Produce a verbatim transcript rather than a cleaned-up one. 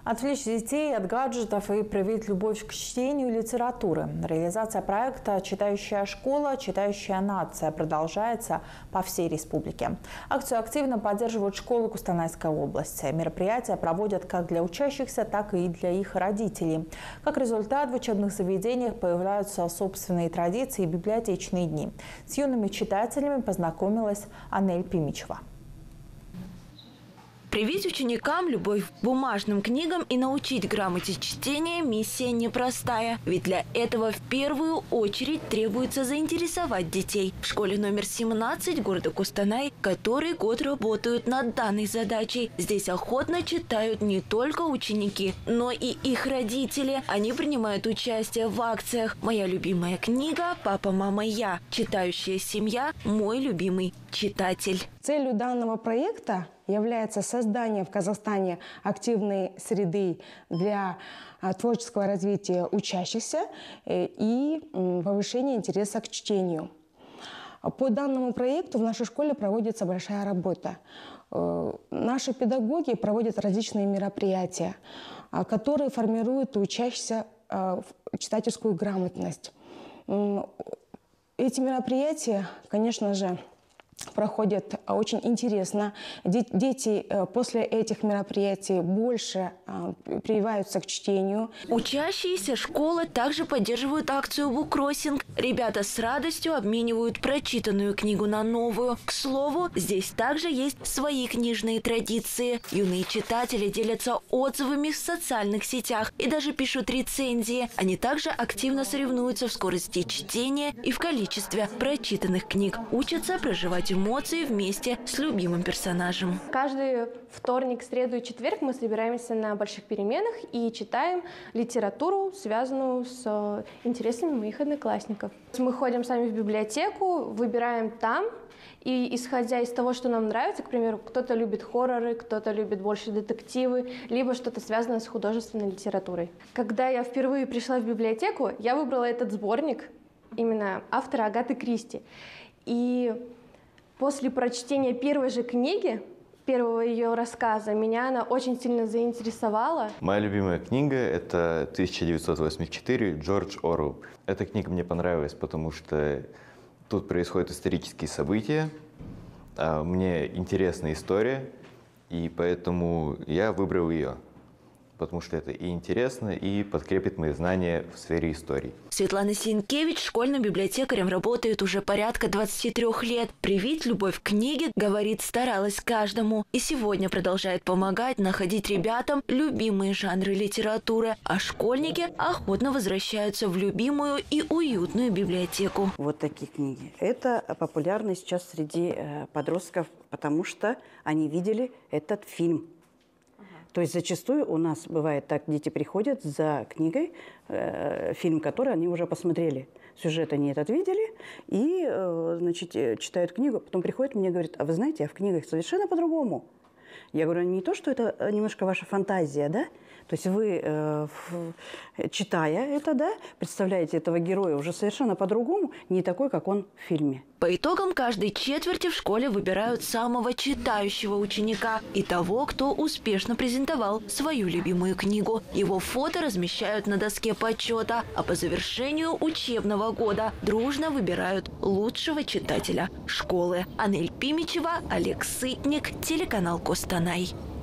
Отвлечь детей от гаджетов и привить любовь к чтению и литературе. Реализация проекта «Читающая школа. Читающая нация» продолжается по всей республике. Акцию активно поддерживают школы Кустанайской области. Мероприятия проводят как для учащихся, так и для их родителей. Как результат, в учебных заведениях появляются собственные традиции и библиотечные дни. С юными читателями познакомилась Анель Пимичева. Привить ученикам любовь к бумажным книгам и научить грамоте чтения – миссия непростая. Ведь для этого в первую очередь требуется заинтересовать детей. В школе номер семнадцать города Кустанай который год работают над данной задачей. Здесь охотно читают не только ученики, но и их родители. Они принимают участие в акциях «Моя любимая книга», «Папа, мама, я», «Читающая семья», «Мой любимый читатель». Целью данного проекта является создание в Казахстане активной среды для творческого развития учащихся и повышения интереса к чтению. По данному проекту в нашей школе проводится большая работа. Наши педагоги проводят различные мероприятия, которые формируют у учащихся читательскую грамотность. Эти мероприятия, конечно же, проходят очень интересно. Дети после этих мероприятий больше прививаются к чтению. Учащиеся школы также поддерживают акцию «Буккроссинг». Ребята с радостью обменивают прочитанную книгу на новую. К слову, здесь также есть свои книжные традиции. Юные читатели делятся отзывами в социальных сетях и даже пишут рецензии. Они также активно соревнуются в скорости чтения и в количестве прочитанных книг. Учатся проживать эмоции вместе с любимым персонажем. Каждый вторник, среду и четверг мы собираемся на больших переменах и читаем литературу, связанную с интересами моих одноклассников. Мы ходим сами в библиотеку, выбираем там, и исходя из того, что нам нравится, к примеру, кто-то любит хорроры, кто-то любит больше детективы, либо что-то связанное с художественной литературой. Когда я впервые пришла в библиотеку, я выбрала этот сборник, именно автора Агаты Кристи. И после прочтения первой же книги, первого ее рассказа, меня она очень сильно заинтересовала. Моя любимая книга – это тысяча девятьсот восемьдесят четыре Джордж Оруэлл. Эта книга мне понравилась, потому что тут происходят исторические события, мне интересна история, и поэтому я выбрал ее. Потому что это и интересно, и подкрепит мои знания в сфере истории. Светлана Синкевич школьным библиотекарем работает уже порядка двадцати трёх лет. Привить любовь к книге, говорит, старалась каждому. И сегодня продолжает помогать находить ребятам любимые жанры литературы. А школьники охотно возвращаются в любимую и уютную библиотеку. Вот такие книги. Это популярно сейчас среди подростков, потому что они видели этот фильм. То есть зачастую у нас бывает так, дети приходят за книгой, э, фильм, который они уже посмотрели. Сюжет они этот видели и, э, значит, читают книгу, потом приходят мне и говорят: а вы знаете, а в книгах совершенно по-другому. Я говорю, не то, что это немножко ваша фантазия, да? То есть вы, э, читая это, да, представляете этого героя уже совершенно по-другому, не такой, как он в фильме. По итогам каждой четверти в школе выбирают самого читающего ученика и того, кто успешно презентовал свою любимую книгу. Его фото размещают на доске почета, а по завершению учебного года дружно выбирают лучшего читателя школы. Анель Пимичева, Олег Сытник, телеканал Кустанай.